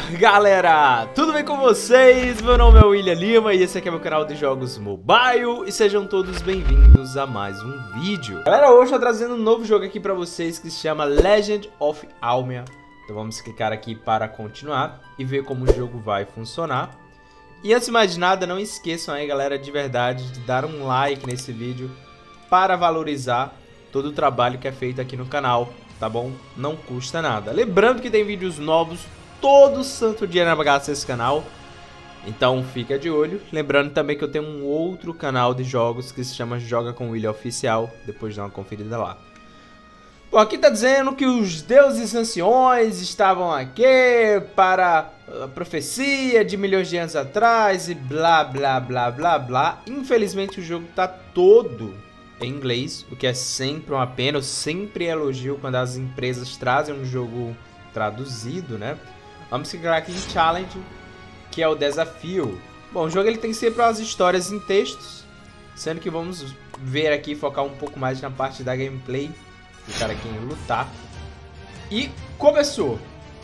galera, tudo bem com vocês? Meu nome é William Lima e esse aqui é meu canal de jogos mobile e sejam todos bem-vindos a mais um vídeo. Galera, hoje eu tô trazendo um novo jogo aqui pra vocês que se chama Legend of Almia. Então vamos clicar aqui para continuar e ver como o jogo vai funcionar. E antes de mais nada, não esqueçam aí, galera, de verdade, de dar um like nesse vídeo para valorizar todo o trabalho que é feito aqui no canal, tá bom? Não custa nada. Lembrando que tem vídeos novos todo santo dia na bagaça desse canal, então fica de olho. Lembrando também que eu tenho um outro canal de jogos que se chama Joga com William Oficial, depois dá uma conferida lá. Bom, aqui tá dizendo que os deuses anciões estavam aqui para a profecia de milhões de anos atrás e blá blá blá blá blá. Infelizmente o jogo tá todo em inglês, o que é sempre uma pena. Eu sempre elogio quando as empresas trazem um jogo traduzido, né? Vamos clicar aqui em Challenge, que é o desafio. Bom, o jogo ele tem sempre as histórias em textos, sendo que vamos ver aqui, focar um pouco mais na parte da gameplay. Clicar aqui em lutar. E começou!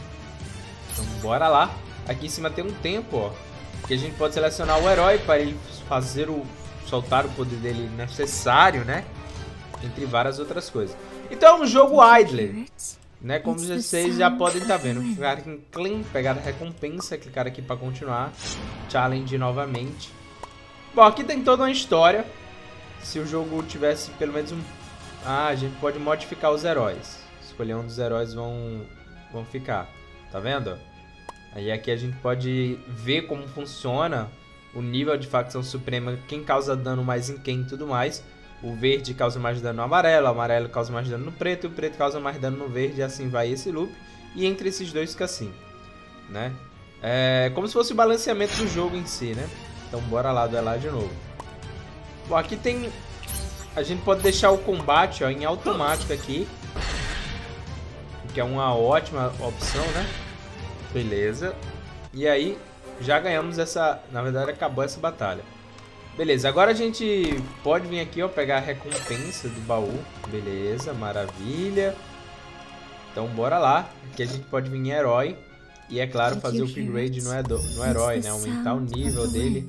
Então bora lá. Aqui em cima tem um tempo, ó, que a gente pode selecionar o herói para ele fazer soltar o poder dele necessário, né? Entre várias outras coisas. Então é um jogo idler, né? Como vocês já podem estar vendo. Clicar aqui em Claim, pegar a recompensa, clicar aqui para continuar. Challenge novamente. Bom, aqui tem toda uma história. Se o jogo tivesse pelo menos um... Ah, a gente pode modificar os heróis. Escolher um dos heróis vão ficar. Tá vendo? Aí aqui a gente pode ver como funciona o nível de facção suprema, quem causa dano mais em quem e tudo mais. O verde causa mais dano no amarelo, o amarelo causa mais dano no preto, e o preto causa mais dano no verde, e assim vai esse loop. E entre esses dois fica assim, né? É como se fosse o balanceamento do jogo em si, né? Então bora lá duelar de novo. Bom, aqui tem... A gente pode deixar o combate, ó, em automático aqui, que é uma ótima opção, né? Beleza. E aí, já ganhamos essa... Na verdade, acabou essa batalha. Beleza, agora a gente pode vir aqui, ó, pegar a recompensa do baú. Beleza, maravilha. Então, bora lá. Aqui a gente pode vir em herói. E, é claro, fazer o upgrade no herói, né? Aumentar o nível dele.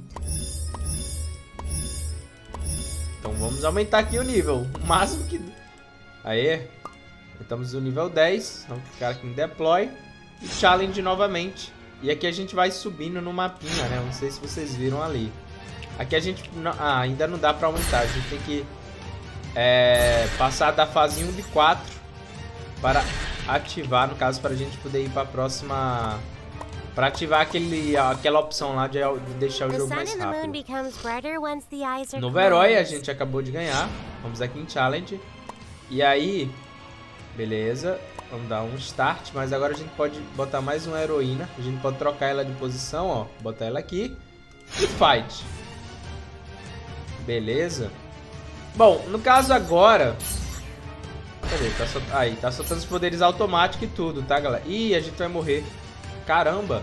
Então, vamos aumentar aqui o nível. O máximo que... Aê. Estamos no nível 10. Vamos clicar aqui em Deploy. E Challenge novamente. E aqui a gente vai subindo no mapinha, né? Não sei se vocês viram ali. Aqui a gente... Ah, ainda não dá pra aumentar. A gente tem que passar da fase 1 de 4 para ativar, no caso, para a gente poder ir para a próxima... Para ativar aquela opção lá de deixar o jogo mais rápido. Novo herói a gente acabou de ganhar. Vamos aqui em Challenge. E aí... Beleza. Vamos dar um start, mas agora a gente pode botar mais uma heroína. A gente pode trocar ela de posição, ó. Botar ela aqui. E fight. Beleza. Bom, no caso agora... Cadê? Aí, tá soltando os poderes automáticos e tudo, tá, galera? Ih, a gente vai morrer. Caramba.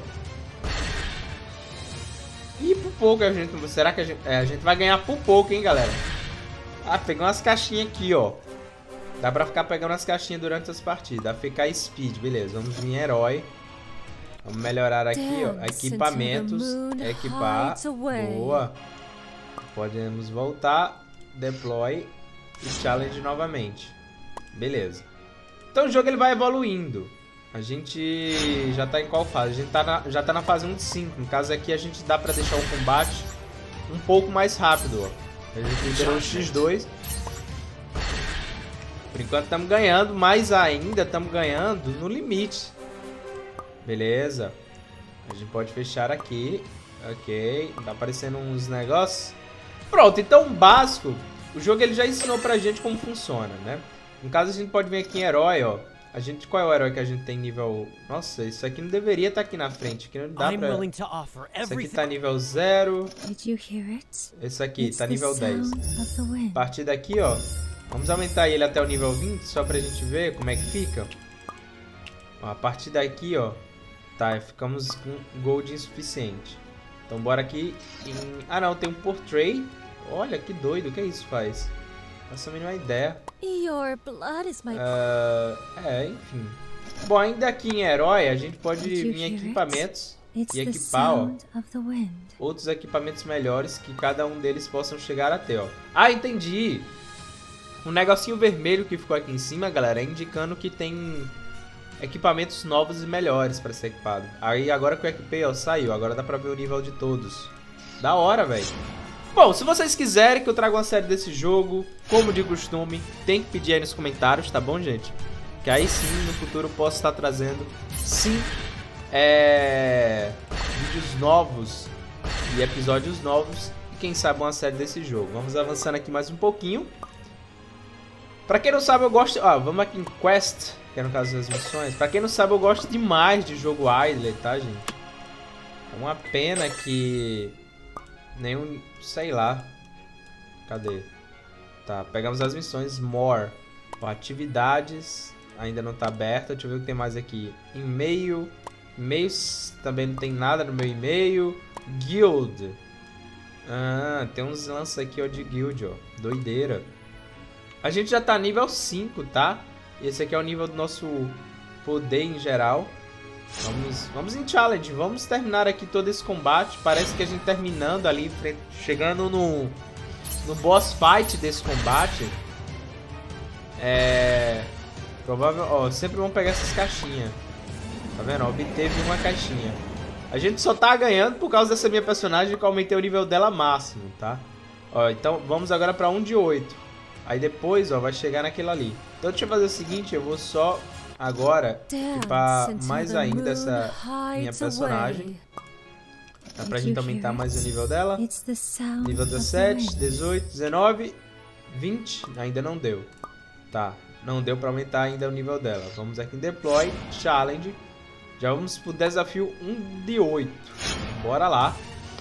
Ih, por pouco a gente... Será que a gente vai ganhar por pouco, hein, galera? Ah, pegou umas caixinhas aqui, ó. Dá pra ficar pegando as caixinhas durante as partidas. Dá pra ficar speed, beleza. Vamos vir em herói. Vamos melhorar aqui, ó. Equipamentos. Equipar. Boa. Podemos voltar. Deploy. E challenge novamente. Beleza. Então o jogo ele vai evoluindo. A gente já tá em qual fase? A gente já tá na fase 1 de 5. No caso aqui a gente dá pra deixar o combate um pouco mais rápido, ó. A gente liberou o X2. Por enquanto estamos ganhando, mas ainda estamos ganhando no limite. Beleza. A gente pode fechar aqui. Ok. Tá aparecendo uns negócios. Pronto, então básico. O jogo ele já ensinou pra gente como funciona, né? No caso a gente pode vir aqui em herói, ó. Qual é o herói que a gente tem nível... Nossa, isso aqui não deveria estar aqui na frente. Aqui não dá pra... Esse aqui tá nível 0. Esse aqui tá nível 10. A partir daqui, ó. Vamos aumentar ele até o nível 20, só pra gente ver como é que fica. Ó, a partir daqui, ó. Tá, ficamos com gold insuficiente. Então bora aqui em... Ah não, tem um portrait. Olha, que doido, o que isso faz? Não faço a mínima ideia. Your blood is my... Enfim. Bom, ainda aqui em herói, a gente pode vir em equipamentos e equipar, ó, outros equipamentos melhores que cada um deles possam chegar até, ó. Ah, entendi! Um negocinho vermelho que ficou aqui em cima, galera, é indicando que tem equipamentos novos e melhores pra ser equipado. Aí agora que eu equipei, ó, saiu. Agora dá pra ver o nível de todos. Da hora, velho. Bom, se vocês quiserem que eu traga uma série desse jogo, como de costume, tem que pedir aí nos comentários, tá bom, gente? Que aí sim, no futuro, eu posso estar trazendo, sim, vídeos novos e episódios novos. E quem sabe uma série desse jogo. Vamos avançando aqui mais um pouquinho. Pra quem não sabe, eu gosto... Ó, vamos aqui em Quest, que é no caso das missões. Pra quem não sabe, eu gosto demais de jogo idle, tá, gente? É uma pena que... nenhum... sei lá. Cadê? Tá, pegamos as missões. More. Ó, atividades... ainda não tá aberta. Deixa eu ver o que tem mais aqui. E-mail. E-mails também não tem nada no meu e-mail. Guild. Ah, tem uns lances aqui, ó, de guild, ó. Doideira. A gente já tá nível 5, tá? Esse aqui é o nível do nosso poder em geral. Vamos em challenge. Vamos terminar aqui todo esse combate. Parece que a gente terminando ali, chegando no boss fight desse combate. Provável, ó, sempre vamos pegar essas caixinhas. Tá vendo? Obteve uma caixinha. A gente só tá ganhando por causa dessa minha personagem que eu aumentei o nível dela máximo, tá? Ó, então vamos agora pra 1 de 8. Aí depois, ó, vai chegar naquele ali. Então deixa eu fazer o seguinte, eu vou só agora equipar mais ainda essa minha personagem. Dá pra gente aumentar mais o nível dela. Nível 17, 18, 19, 20. Ainda não deu. Tá, não deu pra aumentar ainda o nível dela. Vamos aqui em Deploy, Challenge. Já vamos pro desafio 1 de 8. Bora lá.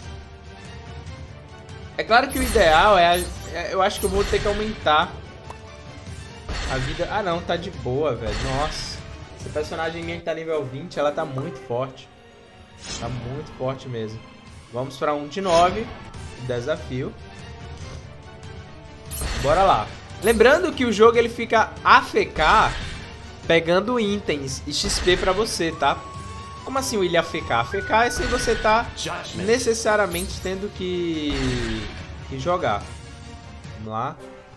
É claro que o ideal eu acho que eu vou ter que aumentar a vida. Ah não, tá de boa, velho. Nossa, essa personagem minha que tá nível 20, ela tá muito forte. Tá muito forte mesmo. Vamos pra 1 de 9. Desafio. Bora lá. Lembrando que o jogo ele fica AFK pegando itens e XP pra você, tá? Como assim o ilha AFK? AFK é se você tá necessariamente tendo que jogar. Vamos lá.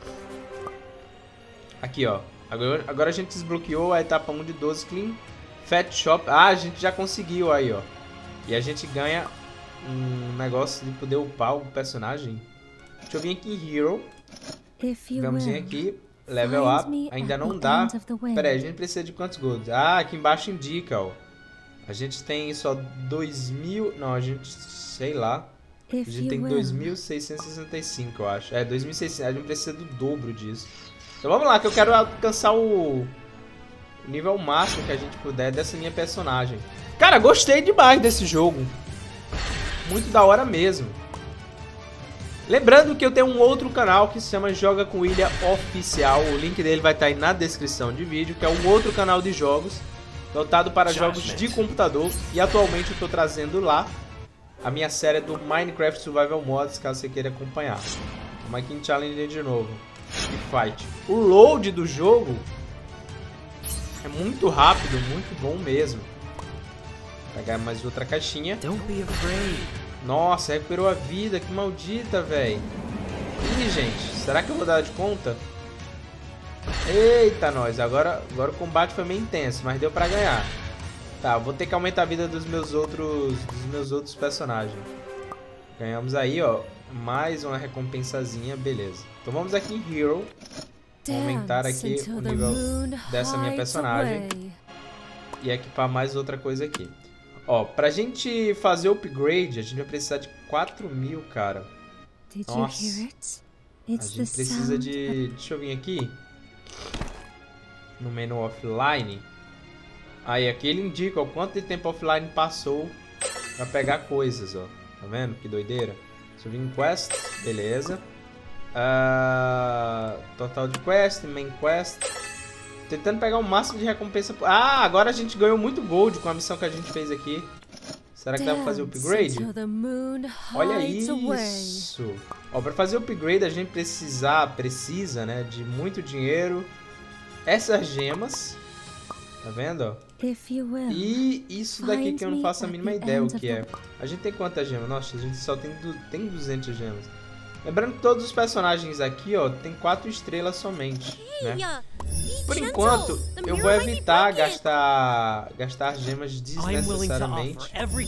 Aqui, ó. Agora a gente desbloqueou a etapa 1 de 12 Clean Fat Shop. Ah, a gente já conseguiu aí, ó. E a gente ganha um negócio de poder upar o personagem. Deixa eu vir aqui em Hero. Vamos vir aqui. Level up. Ainda não dá. Pera aí, a gente precisa de quantos gold? Ah, aqui embaixo indica, ó. A gente tem só 2.000... Não, a gente... sei lá. A gente tem 2.665, eu acho. É, 2.600. A gente precisa do dobro disso. Então vamos lá, que eu quero alcançar o nível máximo que a gente puder dessa minha personagem. Cara, gostei demais desse jogo. Muito da hora mesmo. Lembrando que eu tenho um outro canal que se chama Joga com Ilha Oficial. O link dele vai estar aí na descrição de vídeo, que é um outro canal de jogos voltado para jogos de computador. E atualmente eu estou trazendo lá a minha série do Minecraft Survival Mods, caso você queira acompanhar. Vamos aqui em Challenge de novo. E Fight. O load do jogo é muito rápido, muito bom mesmo. Vou pegar mais outra caixinha. Nossa, recuperou a vida, que maldita, velho. Ih, gente, será que eu vou dar de conta? Eita, nós, agora o combate foi meio intenso, mas deu pra ganhar. Tá, vou ter que aumentar a vida dos meus outros personagens. Ganhamos aí, ó, mais uma recompensazinha, beleza. Então vamos aqui em Hero. Vou aumentar aqui o nível dessa minha personagem. E equipar mais outra coisa aqui. Ó, pra gente fazer o upgrade, a gente vai precisar de 4.000, cara. Nossa. A gente precisa de... Deixa eu vir aqui. No menu offline. Aí, aqui ele indica o quanto de tempo offline passou pra pegar coisas, ó. Tá vendo? Que doideira. Deixa eu vir em quest. Beleza. Total de quest, main quest. Tentando pegar o máximo de recompensa. Ah, agora a gente ganhou muito gold com a missão que a gente fez aqui. Será que dá pra fazer o upgrade? Olha isso. Ó, pra fazer o upgrade a gente precisa, né, de muito dinheiro. Essas gemas. Tá vendo, ó? E isso daqui que eu não faço a mínima ideia o que é. A gente tem quantas gemas? Nossa, a gente só tem 200 gemas. Lembrando que todos os personagens aqui, ó, tem 4 estrelas somente, né? Por enquanto, eu vou evitar gastar gemas desnecessariamente.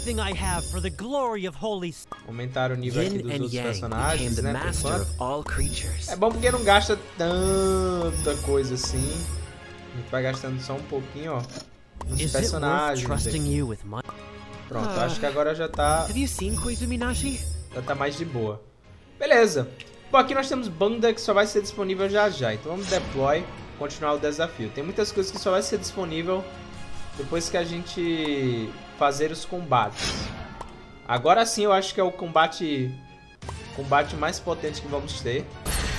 Aumentar o nível aqui dos outros personagens, né? Por enquanto. É bom porque não gasta tanta coisa assim. A gente vai gastando só um pouquinho, ó, nos personagens aqui. Pronto, acho que agora já tá mais de boa. Beleza. Bom, aqui nós temos banda que só vai ser disponível já já. Então vamos deploy, continuar o desafio. Tem muitas coisas que só vai ser disponível depois que a gente fazer os combates. Agora sim eu acho que é o combate mais potente que vamos ter.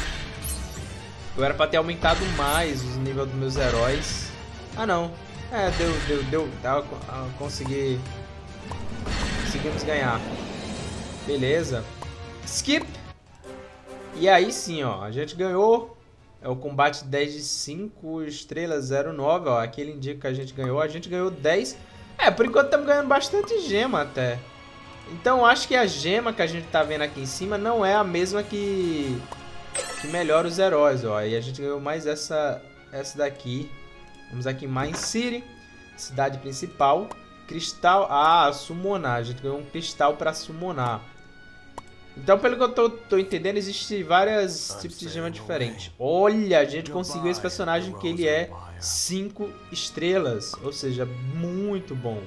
Eu era pra ter aumentado mais os níveis dos meus heróis. Ah não. É, deu. Conseguimos ganhar. Beleza. Skip. E aí sim, ó, a gente ganhou. É o combate 10 de 5 estrelas 09, ó, aquele indica que a gente ganhou 10. É, por enquanto estamos ganhando bastante gema até. Então acho que a gema que a gente tá vendo aqui em cima não é a mesma que melhora os heróis, ó. E a gente ganhou mais essa daqui. Vamos aqui em Mine City, cidade principal. Cristal, summonar, a gente ganhou um cristal para summonar. Então, pelo que eu tô entendendo, existem vários tipos de gema diferentes. Olha, a gente conseguiu esse personagem que ele é 5 estrelas. Ou seja, muito bom.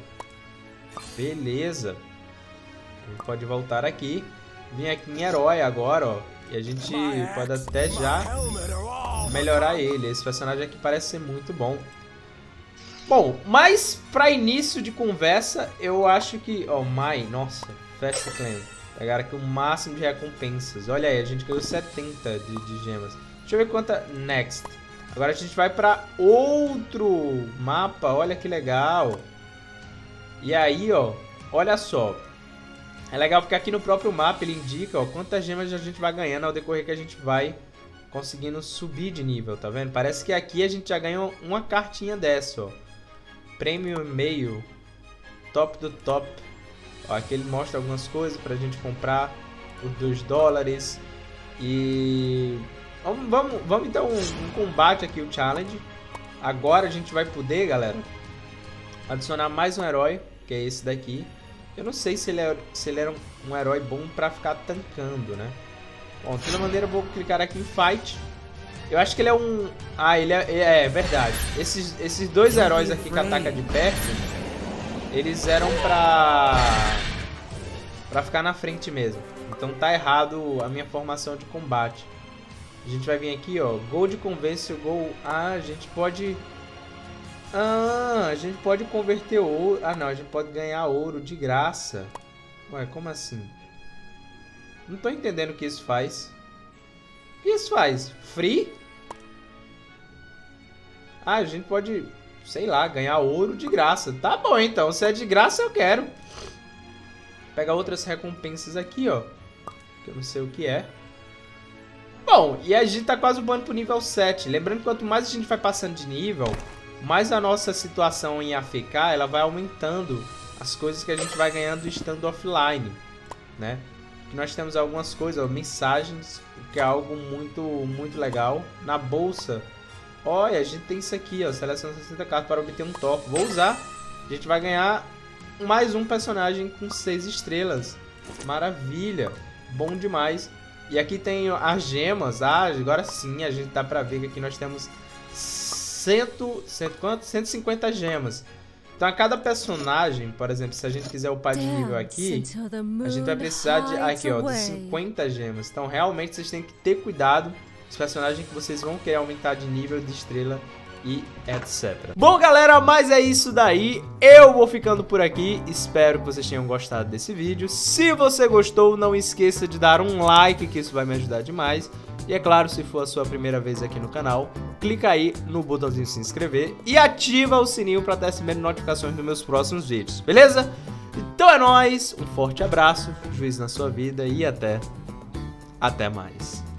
Beleza. A gente pode voltar aqui. Vim aqui em herói agora, ó. E a gente pode até já melhorar ele. Esse personagem aqui parece ser muito bom. Bom, mas para início de conversa, eu acho que... Ó, nossa, Fast Clan. Pegaram aqui o máximo de recompensas. Olha aí, a gente ganhou 70 de gemas. Deixa eu ver quanta... Next. Agora a gente vai para outro mapa. Olha que legal. E aí, ó, olha só. É legal porque aqui no próprio mapa ele indica, ó, quantas gemas a gente vai ganhando ao decorrer que a gente vai conseguindo subir de nível, tá vendo? Parece que aqui a gente já ganhou uma cartinha dessa, ó. Prêmio e-mail. Top do top. Ó, aqui ele mostra algumas coisas pra gente comprar por $2. E... Vamos então um combate aqui, o challenge. Agora a gente vai poder, galera, adicionar mais um herói, que é esse daqui. Eu não sei se ele era um herói bom pra ficar tancando, né? Bom, de toda maneira eu vou clicar aqui em Fight. Eu acho que ele é um... ele é verdade. Esses dois heróis aqui que atacam de perto, eles eram pra ficar na frente mesmo. Então tá errado a minha formação de combate. A gente vai vir aqui, ó. Gold Convence o Gol. A gente pode... a gente pode converter ouro. Não, a gente pode ganhar ouro de graça. Ué, como assim? Não tô entendendo o que isso faz. O que isso faz? Free? A gente pode, sei lá, ganhar ouro de graça. Tá bom, então. Se é de graça, eu quero. Pega outras recompensas aqui, ó. Que eu não sei o que é. Bom, e a gente tá quase upando pro nível 7. Lembrando que quanto mais a gente vai passando de nível, mais a nossa situação em AFK, ela vai aumentando as coisas que a gente vai ganhando estando offline, né? Aqui nós temos algumas coisas, ó, mensagens, que é algo muito legal. Na bolsa, olha, a gente tem isso aqui, ó, seleciona 60 cartas para obter um top. Vou usar. A gente vai ganhar mais um personagem com 6 estrelas. Maravilha, bom demais. E aqui tem as gemas. Agora sim a gente dá pra ver que aqui nós temos 150 gemas. Então a cada personagem, por exemplo, se a gente quiser upar de nível aqui, a gente vai precisar de 50 gemas. Então realmente vocês têm que ter cuidado. Os personagens que vocês vão querer aumentar de nível, de estrela e etc. Bom, galera, mas é isso daí. Eu vou ficando por aqui. Espero que vocês tenham gostado desse vídeo. Se você gostou, não esqueça de dar um like, que isso vai me ajudar demais. E é claro, se for a sua primeira vez aqui no canal, clica aí no botãozinho de se inscrever e ativa o sininho para estar recebendo notificações dos meus próximos vídeos, beleza? Então é nóis, um forte abraço, juízo na sua vida e até mais.